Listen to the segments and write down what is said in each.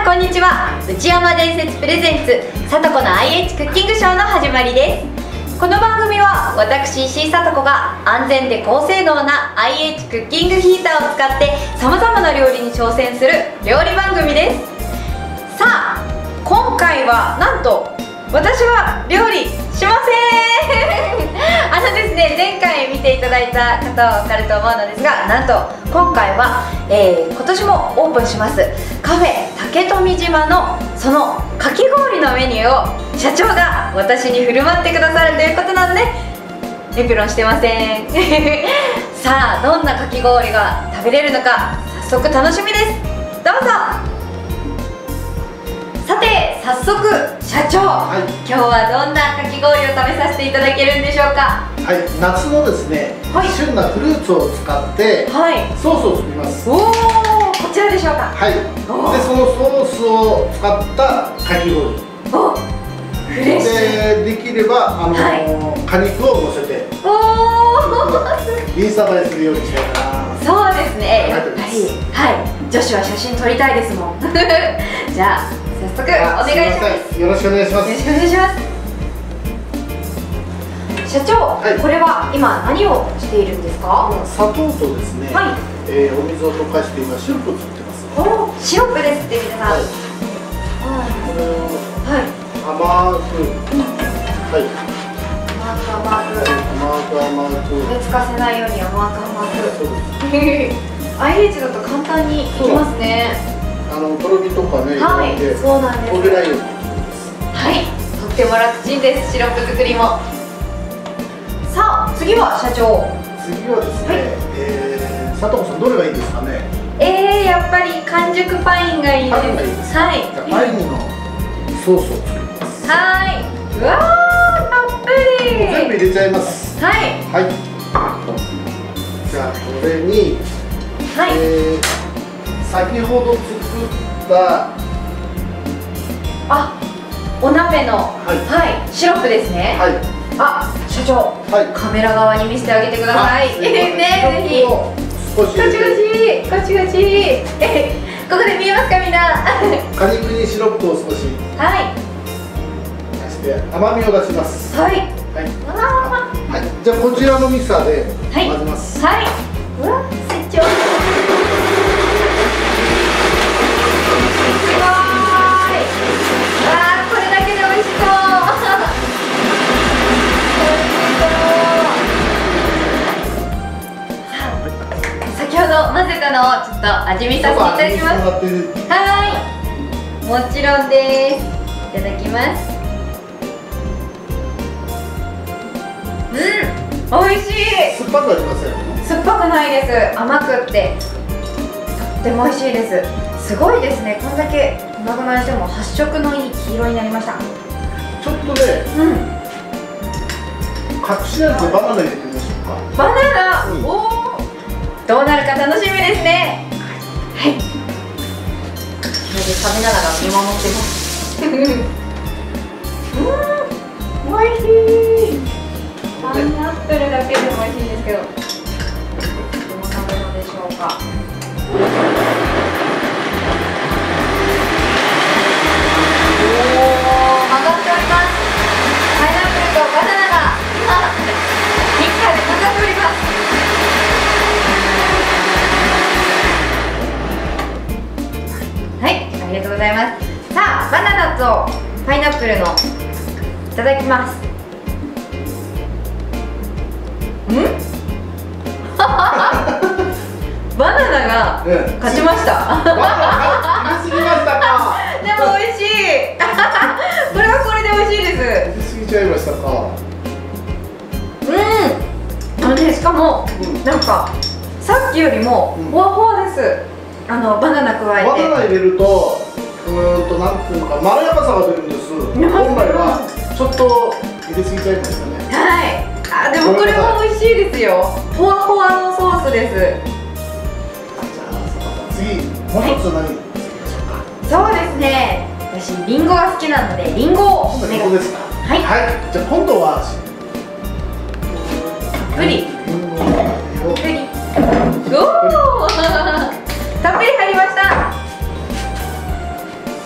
こんにちは。内山伝説プレゼンツさとこの IH クッキングショーの始まりです。この番組は私石井さとこが安全で高性能な IH クッキングヒーターを使ってさまざまな料理に挑戦する料理番組です。さあ今回はなんと私は料理しませんですね、前回見ていただいた方は分かると思うのですが、なんと今回は、今年もオープンしますカフェ竹富島のそのかき氷のメニューを社長が私に振る舞ってくださるということなのでエプロンしてませんさあどんなかき氷が食べれるのか早速楽しみです。どうぞ。さて早速社長、今日はどんなかき氷を食べさせていただけるんでしょうか。 はい、夏のですね、旬なフルーツを使ってソースを作ります。 おお、こちらでしょうか。 はい。でそのソースを使ったかき氷。 お、フレッシュ。 できれば果肉を乗せてインスタ映えするようにしたいかな。 そうですね、やっぱり女子は写真撮りたいですもんじゃあ早速お願いします。 よろしくお願いします。 よろしくお願いします。社長、これは今何をしているんですか。 砂糖とですね、お水を溶かして今シロップを作ってます。 お、シロップですって皆さん。 これを甘く、甘く熱かせないように甘くIH だと簡単にいきますね。 とろみとかね、 そうなんです。 焦げないように。 はい、とっても楽ちんです、シロップ作りも。さあ次は社長。 次はですね、佐藤さんどれがいいですかね。 やっぱり完熟パインがいいです。 パインのソースを作ります。 はい。うわー、たっぷり。 全部入れちゃいます。はい。じゃあこれに、先ほど作ったお鍋のシロップですね。社長、カメラ側に見せてあげてください。ぜひ。ガチガチガチガチここで見えますかみんな果肉にシロップを少し出して甘みを出します。じゃあこちらのミキサーで混ぜます。 うわ、社長すごい。これだけで美味しそう先ほど混ぜたのをちょっと味見させていただきます。もちろんです。いただきます。美味しい。 酸っぱくありません。 酸っぱくないです。甘くってとっても美味しいです。すごいですね。こんだけ粉々にしても発色のいい黄色になりました。 ちょっとね、隠し味でバナナ入れてみましょうか。 バナナ、どうなるか楽しみですね。これで食べながら見守ってます美味しい。パイナップルだけでも美味しいんですけど、どうなるのでしょうか。曲がっております。パイナップルとバナナがミキサーで曲がっております。ありがとうございます。さあバナナとパイナップルのいただきます。バナナが勝ちました。 入れすぎましたか。 でも美味しいこれはこれで美味しいです。 入れすぎちゃいましたか。 しかもなんかさっきよりもふわふわです。バナナ加えて。 バナナ入れるとなんていうのかまろやかさが出るんです。本来はちょっと入れすぎちゃいましたね。でもこれも美味しいですよ。ふわふわのソースです。じゃあ次もう一つ何作りましょうか。 そうですね、私リンゴが好きなのでリンゴをお願いします。 じゃあ今度はたっぷりたっぷり入りました。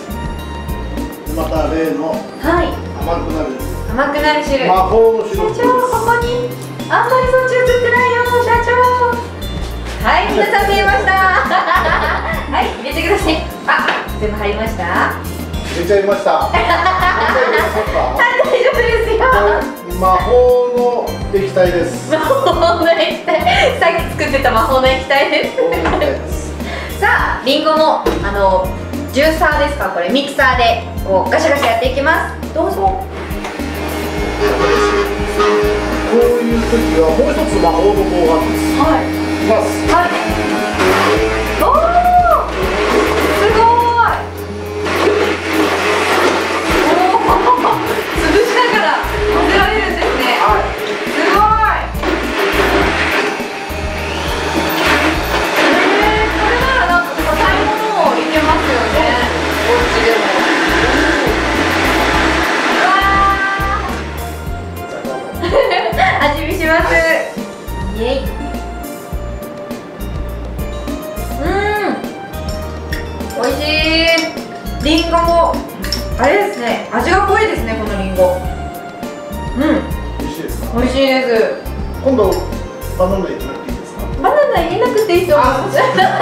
また例のはい甘くなる汁、 魔法のシロップです。 社長、ここにあんまりそっち映ってないよ社長。はい、皆さん見えましたはい、入れてください。あ、全部入りました。 入れちゃいました。 はい、大丈夫ですよ。 魔法の液体です。 魔法の液体、さっき作ってた魔法の液体です。さあ、リンゴのジューサーですか、これミキサーでこうガシャガシャやっていきます。どうぞ。 こういう時はもう一つ魔法の棒があるんです。 はい。 いきます。 はい。おお、すごい。潰しながら混ぜられるんですね。 はい。 すごい。これならなんか硬いものをいけますよね。こっちでも。味見します。イエイ。美味しい。リンゴもあれですね、味が濃いですね、このリンゴ。 美味しいですか。 美味しいです。 今度バナナ入れなくていいですか。 バナナ入れなくていいと思います。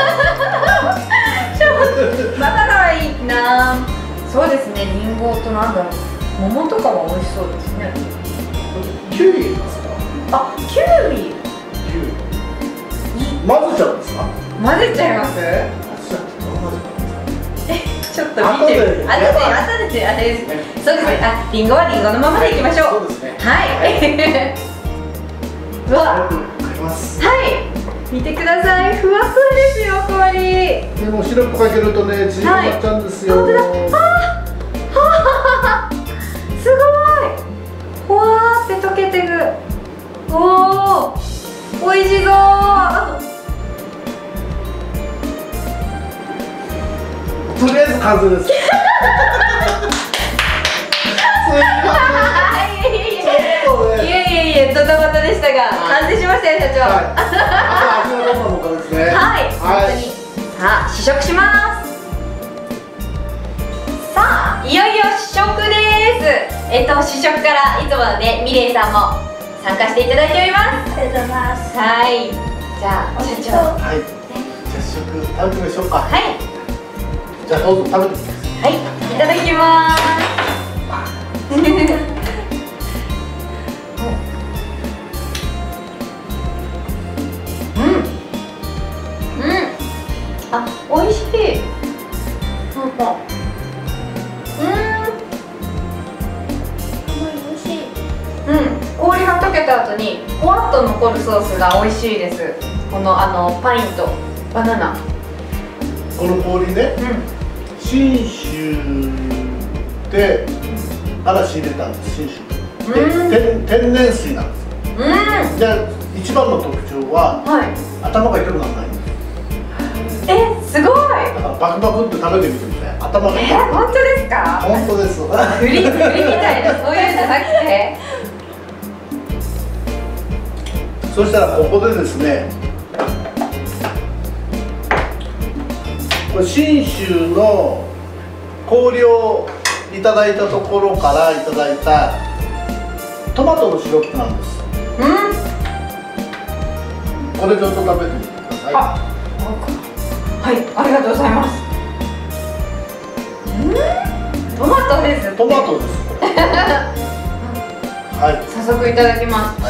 バナナはいいな。そうですね、リンゴとなんだろう、桃とかも美味しそうですね。 キュウリ入れますか。 あ、キュウリ。 混ぜちゃうんですか。 混ぜちゃいます。ちょっと見てる。あとであれですね。そうですね。あ、リンゴはリンゴのままでいきましょう。 そうですね。 はい。うわ。はい。見てください。ふわふわですよ、氷。 でもシロップかけるとね、縮まっちゃうんですよ。 本当だ。あ、すごい。ふわーって溶けてる。おお、美味しそう。 とりあえず完成です。 いえ、ドタバタでしたが、完成しましたよ、社長。 あと味はどんなものかですね。 はい、本当に。さあ、試食します。さあ、いよいよ試食です。試食からいつものね、ミレイさんも参加していただいております。 ありがとうございます。 はい、じゃあ、社長。 はい。じゃあ試食食べてみましょうか。 はい。 じゃあどうぞ食べてください。 はい、いただきます。あ、美味しい。なんか、 美味しい。 氷が溶けた後にほわっと残るソースが美味しいです。このパインとバナナ。 この氷ね、信州でから仕入れたんです。信州で天然水なんですよ。じゃあ一番の特徴は、頭が痛くならないんです。 すごい。 だからバクバクって食べてみてください。頭が痛く。 本当ですか。 本当です。 栗みたいな、そういうんじゃなくて。 そしたらここでですね、これ信州の氷をいただいたところからいただいたトマトのシロップなんです。これちょっと食べてみてください。 はい、ありがとうございます。トマトです。 トマトです。はい。 早速いただきます。 はい。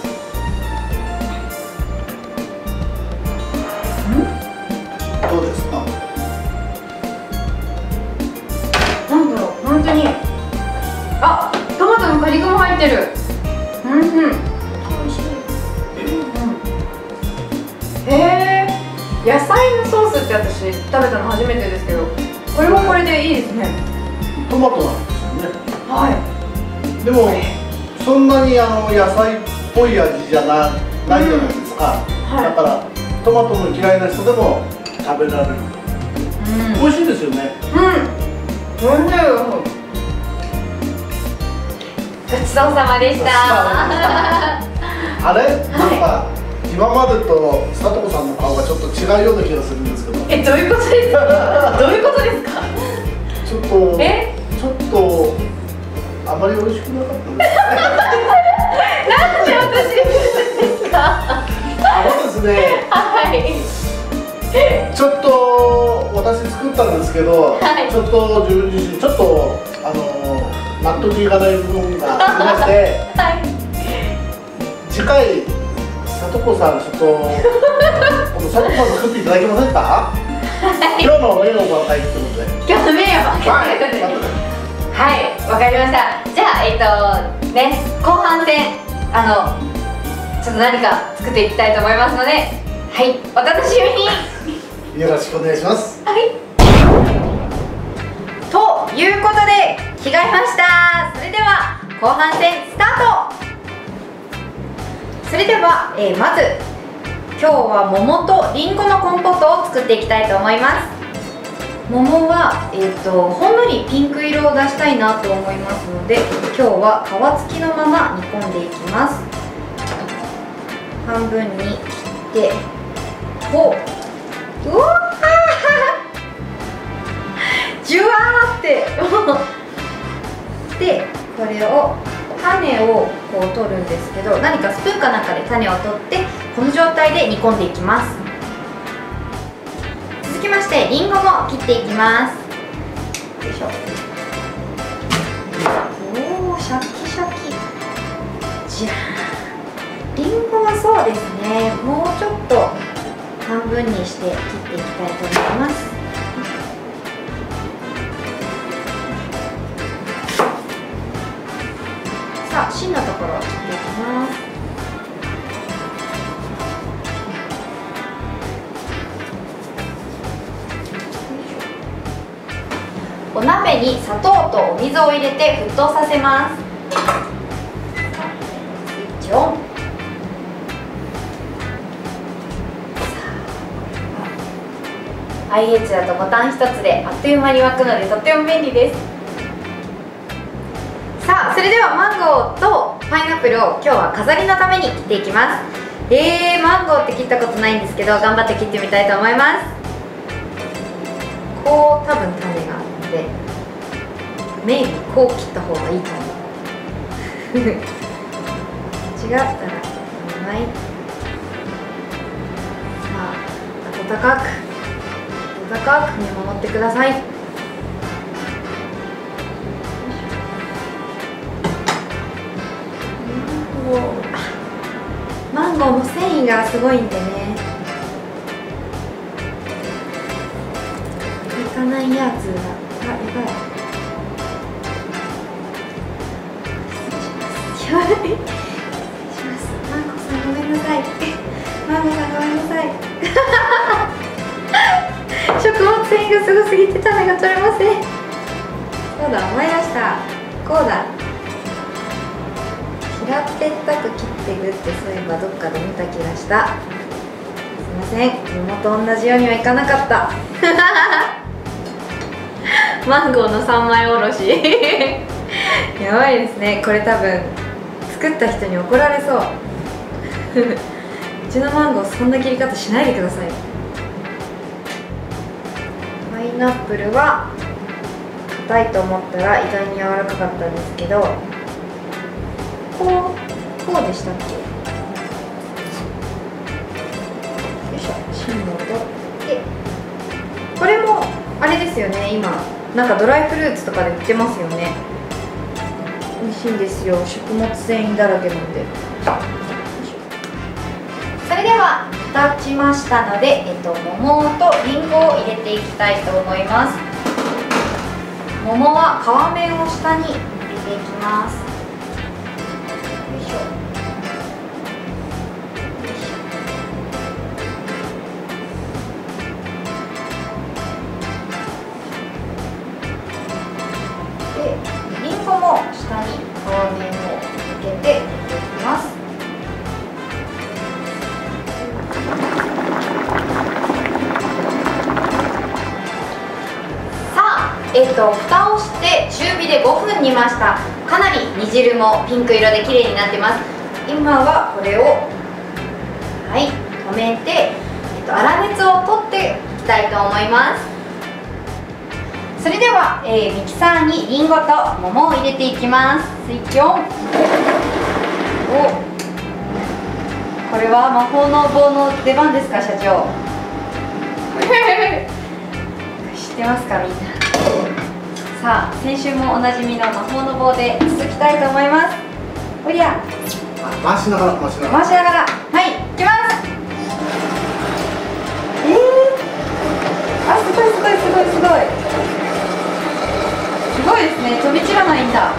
どうですか。 なんだろう、本当に。あ、トマトの果肉も入ってる。美味しい。野菜のソースって私食べたの初めてですけど、これはこれでいいですね。 トマトなんですよね。 はい。 でもそんなに野菜っぽい味じゃないじゃないですか。だからトマトの嫌いな人でも食べられる。美味しいですよね。 おいしい。ごちそうさまでした。 あれ、なんか今までとさとこさんの顔がちょっと違うような気がするんですけど。 どういうことですか。どういうことですか。 ちょっちょっとあまり美味しくなかったですね。 なんで私ですか？ ですね。 はい。 ちょっと私作ったんですけど、 はい、 ちょっと自分自身ちょっと納得いかない部分がありまして、はい、次回さとこさんちょっとさとこさん作っていただけませんか？はい、今日のメニューを分けてことで。 今日のメニューを分けてことで。はい、わかりました。じゃあね、後半戦ちょっと何か作っていきたいと思いますので、はい、お楽しみに。 よろしくお願いします。 はい。ということで着替えました。それでは後半戦スタート。それでは、まず今日は桃とりんごのコンポートを作っていきたいと思います。桃は、ほんのりピンク色を出したいなと思いますので、今日は皮付きのまま煮込んでいきます。半分に切って、うわージュワーってで、これを種をこう取るんですけど、何かスプーンかなんかで種を取ってこの状態で煮込んでいきます。続きましてりんごも切っていきます。よいしょ。おー、シャキシャキ。じゃーん。りんごはそうですね、もうちょっと半分にして切っていきたいと思います。さあ、芯のところを切っていきます。お鍋に砂糖とお水を入れて沸騰させます。スイッチオン。IH だとボタン一つであっという間に沸くのでとっても便利です。さあ、それではマンゴーとパイナップルを今日は飾りのために切っていきます。マンゴーって切ったことないんですけど、頑張って切ってみたいと思います。こう多分種があってメイビーこう切った方がいいと思う違ったらない。さあ、温かく見守ってください。マンゴーも繊維がすごいんでね、いかないやつが、やばい。失礼します。マンゴーさんごめんなさい。マンゴーさんごめんなさい。食物繊維がすごすぎて種が取れません。そうだ、思い出した。こうだ。平べったく切っていくって、そういえばどっかで見た気がした。すいません、桃と同じようにはいかなかったマンゴーの3枚おろしやばいですね。これ多分作った人に怒られそううちのマンゴーそんな切り方しないでください。パイナップルは硬いと思ったら意外に柔らかかったんですけど、こうでしたっけ。よいしょ、芯を取って、これもあれですよね、今なんかドライフルーツとかで売ってますよね。美味しいんですよ、食物繊維だらけなんで。それでは煮立ちましたので、桃とりんごを入れていきたいと思います。桃は皮面を下に入れていきます。りんごも下に皮面を向けて入れていきます。さあ、蓋をして中火で5分煮ました。かなり煮汁もピンク色で綺麗になってます。今はこれを止めて、粗熱を取っていきたいと思います。 それでは、ミキサーにリンゴと桃を入れていきます。スイッチオン。お、これは魔法の棒の出番ですか、社長。知ってますか、みんな。さあ、先週もおなじみの魔法の棒で続きたいと思います。おりゃ、 回しながらはい、いきます。あ、すごいすごいすごいすごいすごいですね。飛び散らないんだ。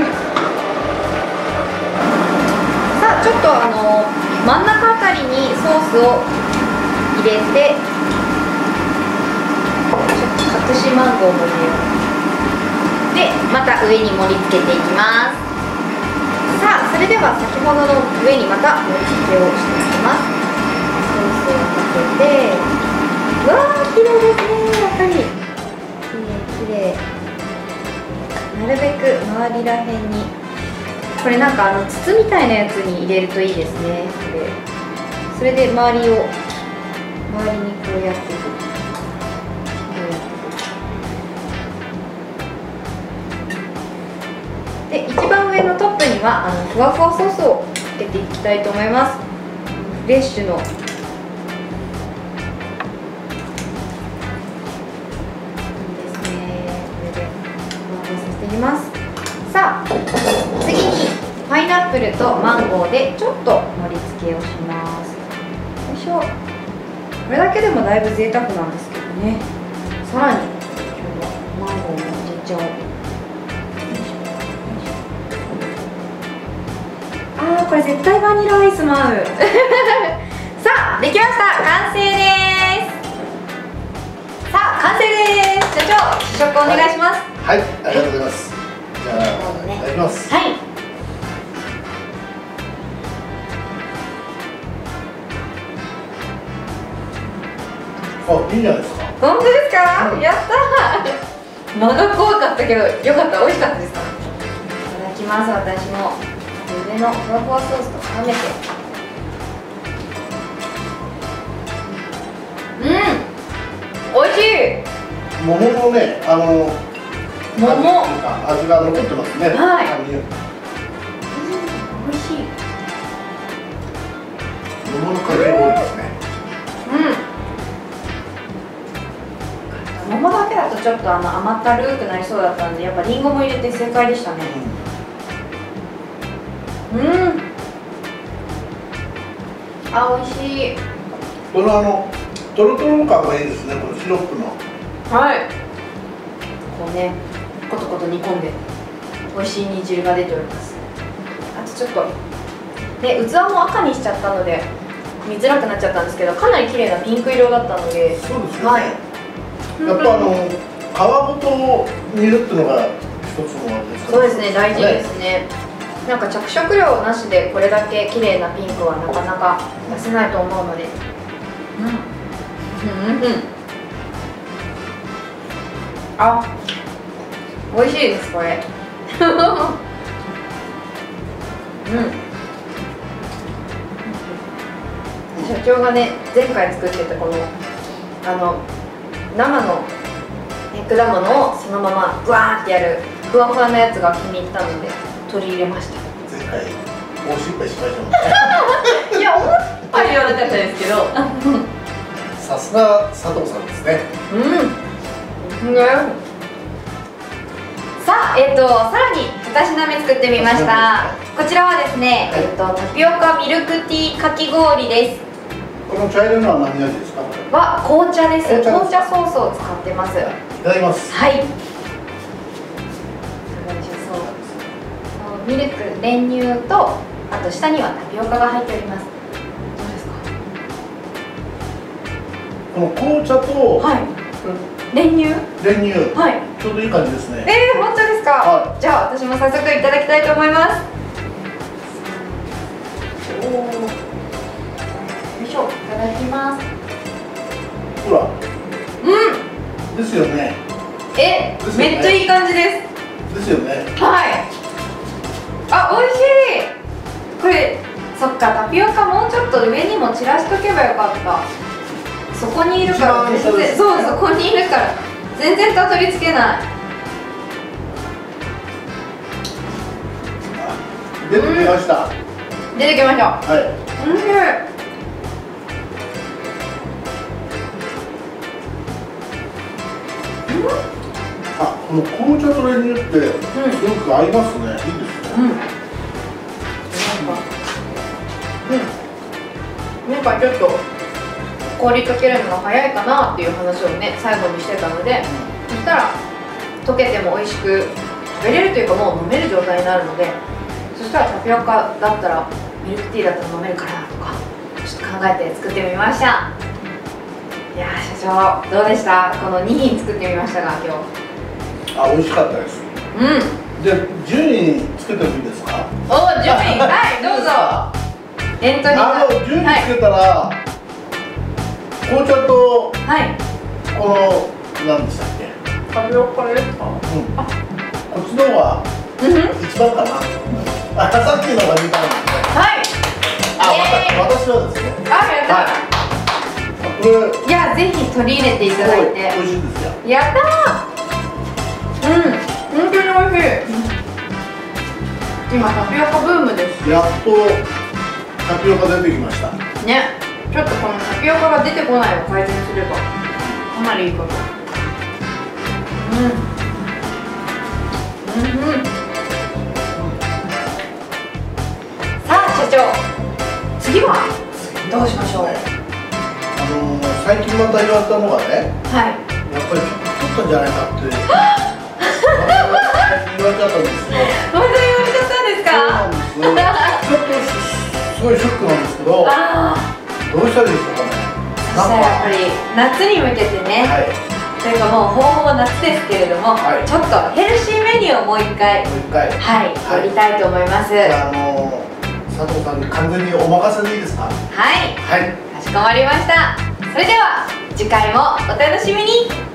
さあ、ちょっと真ん中あたりにソースを入れて、ちょっと隠しマンゴーも入れよう。で、また上に盛り付けていきます。さあ、それでは先ほどの上にまた盛り付けをしていきます。ソースをかけて、うわー、綺麗ですね。やっぱり綺麗。なるべく周りらへんに、これなんか筒みたいなやつに入れるといいですね。それで周りにこうやっていく。で、一番上のトップにはふわふわソースをかけていきたいと思います。フレッシュのいいですね。これでふわふわさせていきます。さあ、次にパイナップルとマンゴーでちょっと盛り付けをします。よいしょ。これだけでもだいぶ贅沢なんですけどね。さらに今日はマンゴーも入れちゃおう。あー、これ絶対バニラアイスも合う。さあ、できました。完成です。さあ、完成です。社長、試食お願いします。 はい、ありがとうございます。じゃあ、いただきます。 はい。 あ、いいんじゃないですか。 本当ですか？やったー。間が怖かったけど、よかった。美味しかったですか？いただきます。私も上のふわふわソースと絡めて。美味しい。 桃のね、 桃味が残ってますね。 はい。美味しい。 桃のかき氷ですね。 桃だけだとちょっと甘ったるくなりそうだったんで、やっぱりんごも入れて正解でしたね。あ、美味しい。 このトロトロ感がいいですね。このシロップの。 はい。こうね、コトコト煮込んで美味しい煮汁が出ております。あとちょっとで、器も赤にしちゃったので見づらくなっちゃったんですけど、かなり綺麗なピンク色だったので。 そうですね。 はい。 やっぱ皮ごと煮るっていうのが一つのあれですかね。 そうですね、大事ですね。なんか着色料なしでこれだけ綺麗なピンクはなかなか出せないと思うので。あ、美味しいですこれ。社長がね、前回作ってたこの生の果物をそのままグワーってやるふわふわなやつが気に入ったので取り入れました。 前回大失敗しましたもんね。 いや、思ったよりはなかったですけど。 さすが佐藤さんですね。 さあ、さらに2品目作ってみました。こちらはですね、タピオカミルクティーかき氷です。 この茶色のは何味ですか？ は紅茶です。紅茶ソースを使ってます。いただきます。 はい。ミルク、練乳と、あと下にはタピオカが入っております。どうですか？ この紅茶と、 はい、練乳、はい、 ちょうどいい感じですね。 本当ですか？はい、じゃあ私も早速いただきたいと思います。よいしょ、いただきます。 ほら、ですよね。 めっちゃいい感じです。 ですよね。 はい。あ、美味しい。これ、そっか、タピオカもうちょっと上にも散らしとけばよかった。そこにいるから全然、そう、そこにいるから全然たどり着けない。 出てきました。 出てきました。 はい。あ、この紅茶と練乳ってすごく合いますね。いいですね。 なんかちょっと氷溶けるのが早いかなっていう話をね最後にしてたので、そしたら溶けても美味しく食べれるというかもう飲める状態になるので、そしたらタピオカだったらミルクティーだったら飲めるかなとかちょっと考えて作ってみました。いやー社長どうでした？この2品作ってみましたが今日。 あ、美味しかったです。で、順位つけてもいいですか？ お、順位はいどうぞ。エントリー順位つけたら、紅茶とこの何でしたっけ？ タピオカですか？ こっちの方が一番かな。さっきのが2番ですね。 はい。 私はですね。 あ、やった。いや、ぜひ取り入れていただいて。 美味しいですよ。 やったー。本当に美味しい。今タピオカブームです。 やっとタピオカ出てきました。 ね。ちょっとこのタピオカが出てこないを改善すればかなりいいかも。さあ社長、次はどうしましょう？ 最近また言われたのがね、 はい、 やっぱり太ったんじゃないかって言われちゃったんですよ。 また言われちゃったんですか？ そうなんです。ちょっとすごいショックなんですけど、どうしたらいいですかね。 そしたらやっぱり夏に向けてね、というかもうほぼほぼ夏ですけれども、ちょっとヘルシーメニューをもう一回やりたいと思います。 佐藤さんに完全にお任せでいいですか？ はい、かしこまりました。それでは次回もお楽しみに。